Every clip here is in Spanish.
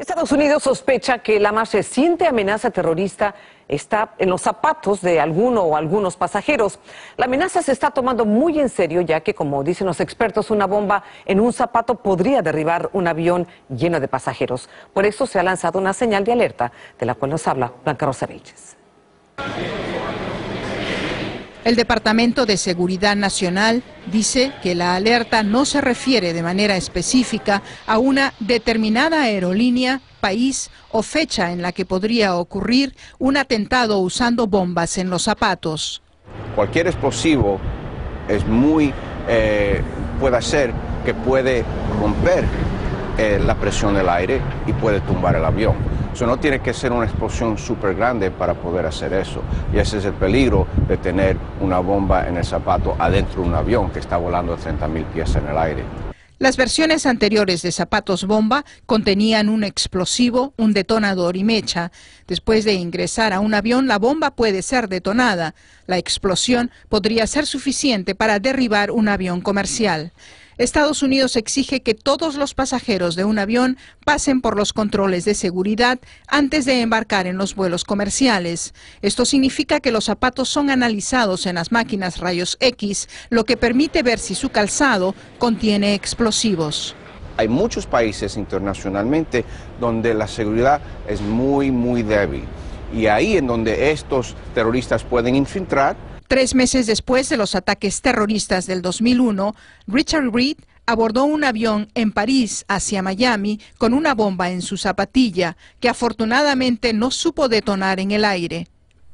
Estados Unidos sospecha que la más reciente amenaza terrorista está en los zapatos de alguno o algunos pasajeros. La amenaza se está tomando muy en serio, ya que, como dicen los expertos, una bomba en un zapato podría derribar un avión lleno de pasajeros. Por eso se ha lanzado una señal de alerta, de la cual nos habla Blanca Rosa Vilches. El Departamento de Seguridad Nacional dice que la alerta no se refiere de manera específica a una determinada aerolínea, país o fecha en la que podría ocurrir un atentado usando bombas en los zapatos. Cualquier explosivo puede hacer que puede romper la presión del aire y puede tumbar el avión. Eso no tiene que ser una explosión súper grande para poder hacer eso. Y ese es el peligro de tener una bomba en el zapato adentro de un avión que está volando a 30.000 pies en el aire. Las versiones anteriores de zapatos bomba contenían un explosivo, un detonador y mecha. Después de ingresar a un avión, la bomba puede ser detonada. La explosión podría ser suficiente para derribar un avión comercial. Estados Unidos exige que todos los pasajeros de un avión pasen por los controles de seguridad antes de embarcar en los vuelos comerciales. Esto significa que los zapatos son analizados en las máquinas rayos X, lo que permite ver si su calzado contiene explosivos. Hay muchos países internacionalmente donde la seguridad es muy débil. Y ahí en donde estos terroristas pueden infiltrar. 3 meses después de los ataques terroristas del 2001, Richard Reid abordó un avión en París hacia Miami con una bomba en su zapatilla, que afortunadamente no supo detonar en el aire.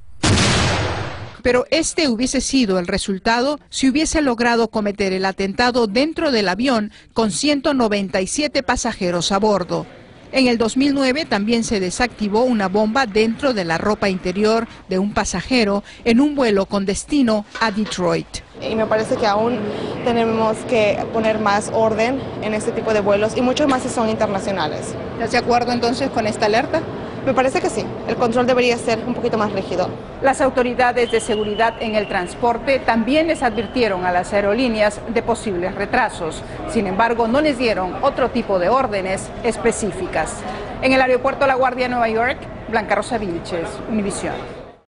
Pero este hubiese sido el resultado si hubiese logrado cometer el atentado dentro del avión con 197 pasajeros a bordo. En el 2009 también se desactivó una bomba dentro de la ropa interior de un pasajero en un vuelo con destino a Detroit. Y me parece que aún tenemos que poner más orden en este tipo de vuelos y mucho más si son internacionales. ¿Estás de acuerdo entonces con esta alerta? Me parece que sí, el control debería ser un poquito más rígido. Las autoridades de seguridad en el transporte también les advirtieron a las aerolíneas de posibles retrasos. Sin embargo, no les dieron otro tipo de órdenes específicas. En el aeropuerto La Guardia, Nueva York, Blanca Rosa Vilches, Univisión.